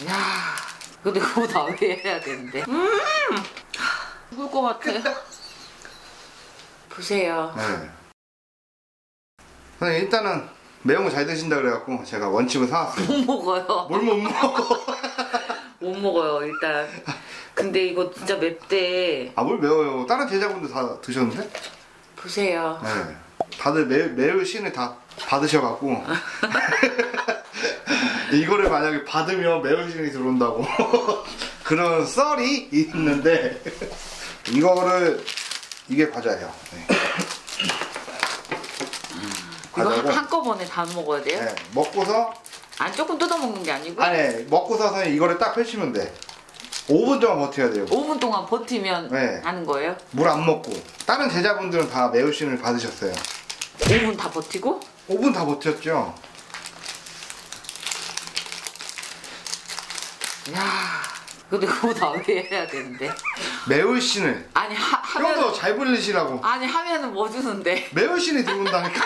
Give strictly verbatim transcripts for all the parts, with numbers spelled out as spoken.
야, 근데 그거 다 왜 해야 되는데? 음, 죽을 것 같아. 보세요. 네. 선생님 일단은 매운 거 잘 드신다 그래갖고 제가 원칩을 사왔어요. 못 먹어요. 뭘 못 먹어? 못 먹어요 일단. 근데 이거 진짜 맵대. 아 뭘 매워요? 다른 제자분들 다 드셨는데? 보세요. 네. 다들 매, 매울 신을 다 받으셔갖고 이거를 만약에 받으면 매울 신이 들어온다고 그런 썰이 있는데 이거를 이게 과자예요. 네. 이거 과자고, 한꺼번에 다 먹어야 돼요? 네. 먹고서 안 조금 뜯어 먹는 게 아니고? 아니 먹고서 선생님 이거를 딱 펼치면 돼. 오 분 동안 버텨야 돼요. 오 분 동안 버티면 네. 하는 거예요? 물 안 먹고. 다른 제자분들은 다 매울신을 받으셨어요. 오 분 다 버티고? 오 분 다 버텼죠. 야, 근데 그거 다 왜 해야 되는데? 매울신을 아니 하, 좀 하면 더 잘 불리시라고. 아니 하면은 뭐 주는데? 매울신이 들어온다니까.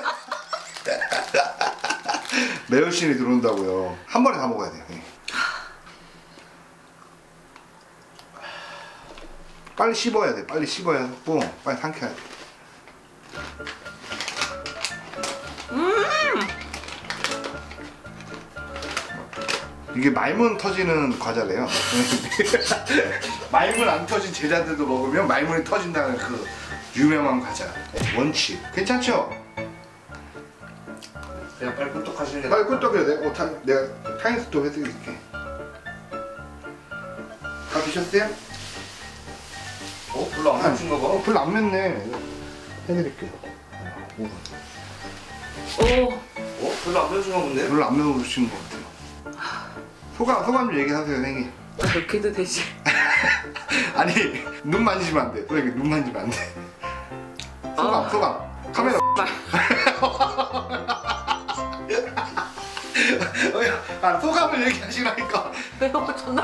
매울신이 들어온다고요. 한 번에 다 먹어야 돼요. 네. 빨리 씹어야 돼. 빨리 씹어야 하고 빨리 삼켜야 돼. 음, 이게 말문 터지는 과자래요. 말문 안 터진 제자들도 먹으면 말문이 터진다는 그 유명한 과자. 원칩. 괜찮죠? 그냥 빨리 꿀떡 하시는 게 빨리 꿀떡이요. 내가, 어, 타, 내가 타임스톱 해드릴게. 다 드셨어요? 어? 별로 안 맵신가 봐. 어, 별로 안 맵네. 해드릴게요. 오 분. 오, 어? 별로 안 맵신가 본데? 별로 안 매우신 것 같아요. 소감, 소감 좀 얘기하세요, 선생님. 그렇게 해도 되지? 아니, 눈 만지면 안 돼. 선생님, 눈 만지면 안 돼. 소감, 어. 소감. 카메라. 아, 소감을 얘기하시라니까. 매워 존나.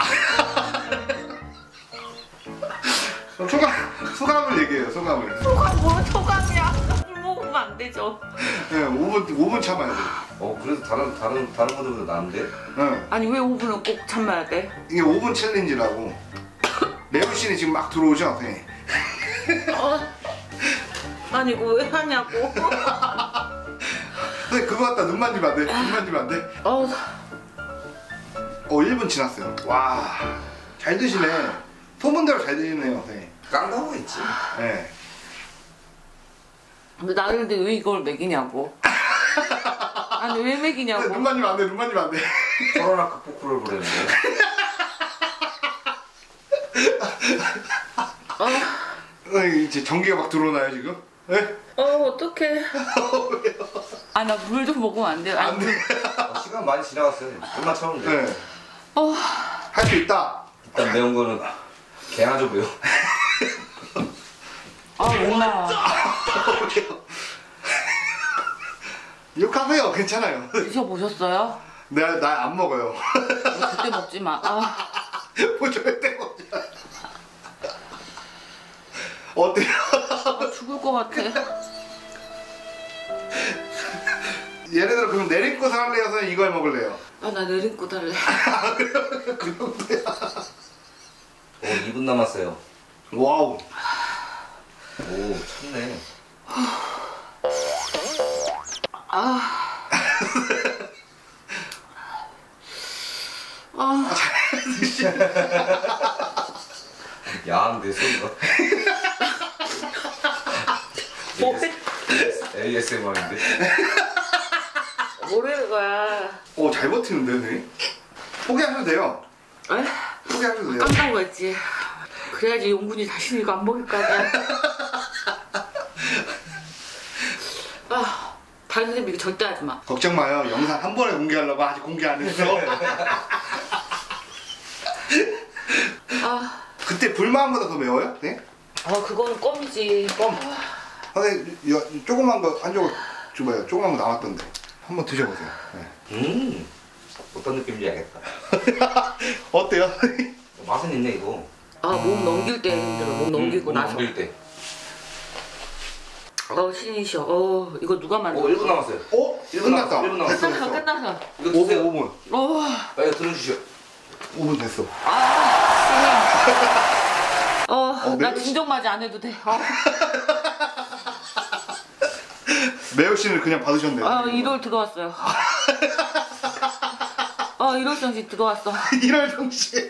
소감, 소감을 얘기해요, 소감을. 소감 뭐 소감이야? 술 먹으면 안 되죠. 네, 오 분, 오 분 참아야 돼. 어 그래도 다른 다른 다른 분들보다 나은데? 네. 아니 왜 오 분은 꼭 참아야 돼? 이게 오 분 챌린지라고. 매울신이 지금 막 들어오죠, 선생님. 어, 아니 이거 왜 하냐고. 선생님, 그거 갖다 눈 만지면 안 돼. 눈 만지면 안 돼. 어, 어, 일 분 지났어요. 와, 잘 드시네. 소문대로 잘 드시네요, 선생님. 깡다가 있지. 네. 근데 나를 근데 왜 이걸 먹이냐고. 아니 왜 먹이냐고. 눈 만지면 안 돼, 눈 만지면 안 돼. 코로나 극복 프로를 보내는데. 어, 어, 이제 전기가 막 들어오나요, 지금? 네? 어 어떡해. 아 나 물 좀 먹으면 안 돼요? 안 돼. 어, 시간 많이 지나갔어요. 얼마 참으면 돼. 네. 어, 할 수 있다. 일단 매운 거는 개나죠 보여. 아 얼마. 욕하세요, 괜찮아요. 드셔보셨어요? 내가, 나 안 먹어요. 그때 먹지 마. 아, 뭐 절대 먹지 마. 어때요? 아 죽을 것 같아. 예를 들어, 그럼 내리고서 할래요? 선생님 이걸 먹을래요? 아 나 내린고 달래. 아, 그래요? 그 정도야. 어 이 분 남았어요. 와우. 오 참네. 아, 아, 야한데 소리가. 에이에스엠알인데. 모르는 거야. 오, 잘 버티는데, 선생님? 포기하셔도 돼요. 에? 포기하셔도 돼요. 깐다고 했지. 그래야지 용군이 다시 이거 안 먹을 거 아니야. 아, 다른 선생님 이거 절대 하지 마. 걱정 마요. 영상 한 번에 공개하려고 아직 공개 안 했어. 아, 그때 불마음보다 더 매워요? 네? 어 그거는 껌이지. 껌. 선생님, 이 조그만 거 한 조각 줘봐요. 조그만 거 남았던데. 한번 드셔보세요. 네. 음 어떤 느낌인지 알겠다. 어때요? 맛은 있네 이거. 아, 몸 넘길 때 힘들어. 몸 넘기고 음, 나서. 넘길 때. 어, 신이셔. 어, 이거 누가 만들었어? 오 일 분 남았어요. 어? 일 분 끝났다. 남았어, 일 분 남았어. 됐어, 끝났어, 됐어. 끝났어. 이거 오 분, 주세요. 오 분. 어, 빨리 들어주시오. 오 분 됐어. 아, 어, 어, 나 매우- 진정맞이 안 해도 돼. 어, 매우 씨는 그냥 받으셨네요. 아, 일월 들어왔어요. 어, 일월 정신 들어왔어. 일월 정시.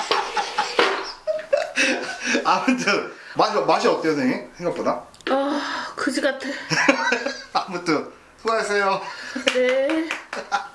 아무튼 맛이 맛이 어때요, 선생님? 생각보다? 아, 그지 같아. 아무튼 수고하셨어요. 네.